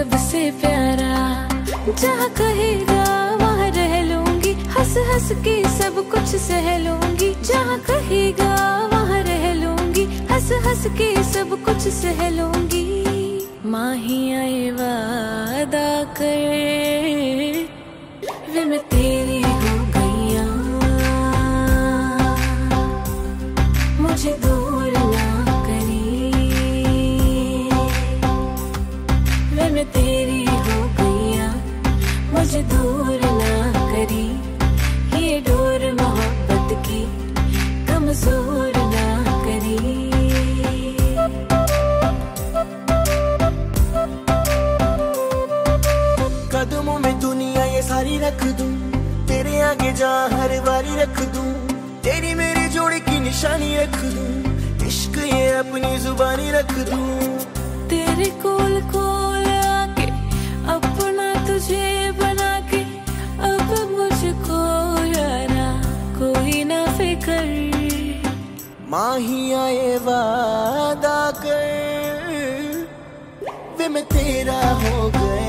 सबसे प्यारा। जहाँ कहेगा वहाँ रह लूंगी, हंस हंस के सब कुछ सह लूंगी। जहाँ कहेगा वहाँ रह लूंगी, हंस हंस के सब कुछ सह लूंगी। माहिया ये वादा कर वे मैं तेरी हो गईया, मुझे दूर ना करी। वे मैं तेरी हो गईया, मुझे दूर ना करी। ये डोर मोहब्बत की कमजोर ना करी। कदमों में दुनिया ये सारी रख दूं, तेरे आगे जहाँ हर बारी रख दूं। तेरी मेरी जोड़ी की निशानी रख दूं, इश्क ये अपनी जुबानी रख दूं। तेरे कोल कोल आके अपना तुझे बना के, अब मुझको यारा कोई ना फिक्र। माहिया ये वादा कर वे मैं तेरा हो गया,